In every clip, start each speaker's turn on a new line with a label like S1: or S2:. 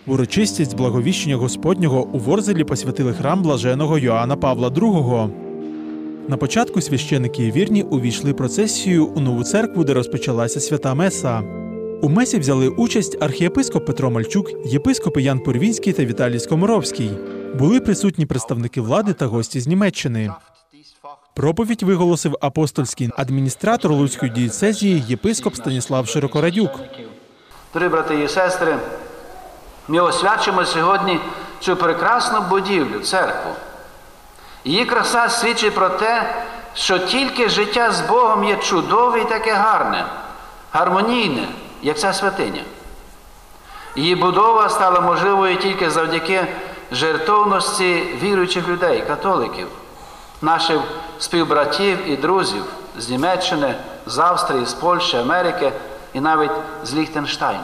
S1: В урочистість благовіщення Господнього у Ворзелі посвятили храм блаженого Йоанна Павла II. На початку священики і вірні увійшли процесією у нову церкву, де розпочалася свята меса. У месі взяли участь архієпископ Петро Мальчук, єпископи Ян Пурвінський та Віталій Скоморовський. Були присутні представники влади та гості з Німеччини. Проповідь виголосив апостольський адміністратор Луцької дієцезії єпископ Станіслав Широкорадюк.
S2: Дорогі брати і сестри, ми освячуємо сьогодні цю прекрасну будівлю, церкву. Її краса свідчить про те, що тільки життя з Богом є чудове і таке гарне, гармонійне, як ця святиня. Її будова стала можливою тільки завдяки жертовності віруючих людей, католиків, наших співбратів і друзів з Німеччини, з Австрії, з Польщі, Америки і навіть з Ліхтенштайну.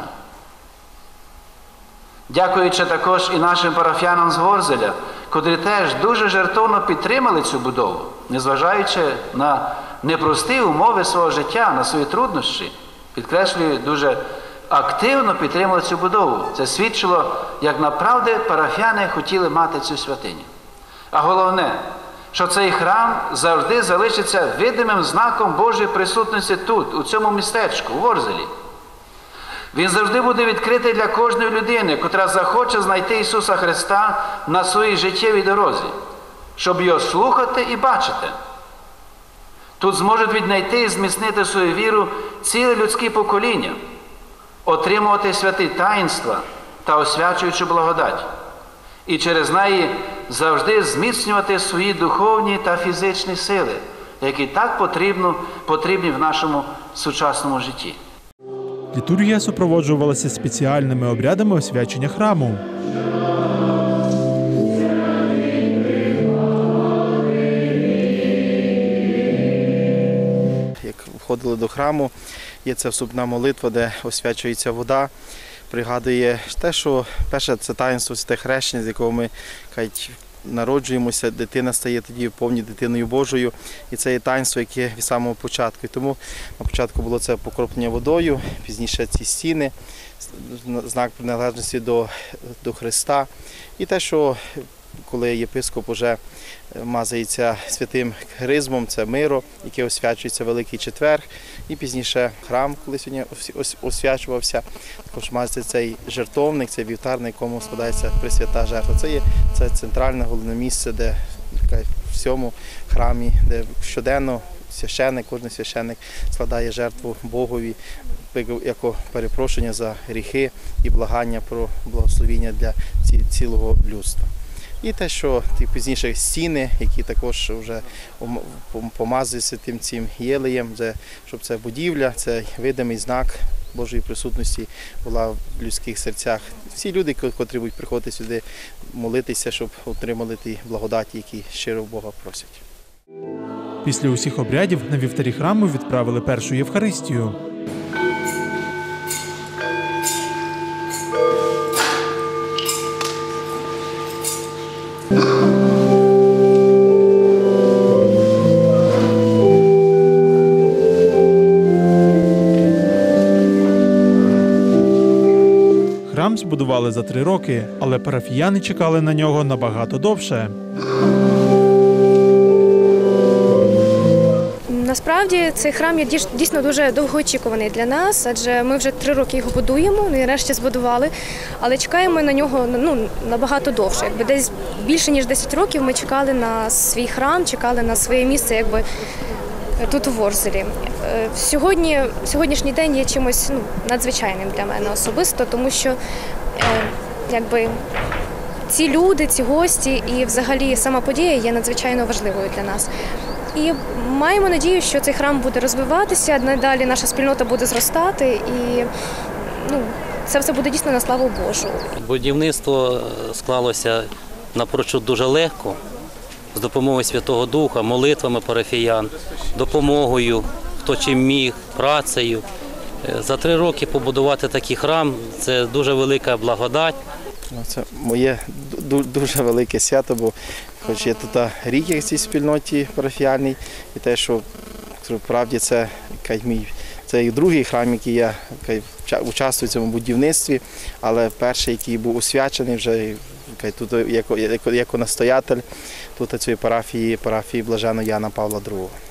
S2: Дякуючи також і нашим парафіянам з Ворзеля, котрі теж дуже жертовно підтримали цю будову, незважаючи на непрості умови свого життя, на свої труднощі, підкреслюю, дуже активно підтримали цю будову. Це свідчило, як направді парафіяни хотіли мати цю святиню. А головне, що цей храм завжди залишиться видимим знаком Божої присутності тут, у цьому містечку, у Ворзелі. Він завжди буде відкритий для кожної людини, котра захоче знайти Ісуса Христа на своїй життєвій дорозі, щоб його слухати і бачити. Тут зможуть віднайти і зміцнити свою віру ціле людське покоління, отримувати святі таїнства та освячуючу благодать. І через неї завжди зміцнювати свої духовні та фізичні сили, які так потрібні в нашому сучасному житті.
S1: Літургія супроводжувалася спеціальними обрядами освячення храму.
S3: Як входили до храму, є ця вступна молитва, де освячується вода. Пригадує те, що перше це таїнство Святе Хрещення, з якого ми народжуємося, дитина стає тоді повністю дитиною Божою. І це є таїнство, яке від самого початку. І тому на початку було це покроплення водою, пізніше ці стіни, знак приналежності до Христа. І те, що коли єпископ вже мазається святим хризмом, це миро, яке освячується Великий Четвер. І пізніше храм, коли сьогодні освячувався, також мазається цей жертовник, цей вівтар, на якому складається пресвята жертва. Це центральне головне місце, де в цьому храмі, де щоденно кожен священник складає жертву Богові, як перепрошення за гріхи і благання про благословіння для цілого людства. І те, що пізніше стіни, які також вже помазуються цим єлеєм, щоб ця будівля, це видимий знак Божої присутності була в людських серцях. Всі люди, котрі будуть приходити сюди, молитися, щоб отримали ті благодаті, які щиро в Бога просять.
S1: Після усіх обрядів на вівтарі храму відправили першу Євхаристію. Храм збудували за 3 роки, але парафіяни чекали на нього набагато довше.
S4: Насправді цей храм є дійсно дуже довгоочікуваний для нас, адже ми вже 3 роки його будуємо, нарешті збудували, але чекаємо на нього набагато довше. Десь більше ніж 10 років ми чекали на свій храм, чекали на своє місце тут у Ворзелі. Сьогоднішній день є чимось надзвичайним для мене особисто, тому що ці люди, ці гості і взагалі сама подія є надзвичайно важливою для нас. І маємо надію, що цей храм буде розвиватися, надалі наша спільнота буде зростати і це все буде дійсно на славу Божу.
S5: Будівництво склалося напрочуд дуже легко, з допомогою Святого Духа, молитвами парафіян, допомогою, хто чим міг, працею. За 3 роки побудувати такий храм – це дуже велика благодать.
S3: Це моє дуже велике свято, бо хоч я тут рік в цій спільноті парафіяльній, і те, що справді це мій Це і другий храм, який я участвую в цьому будівництві, але перший, який був освячений вже тут як настоятель тут цієї парафії Блаженого Йоанна Павла II.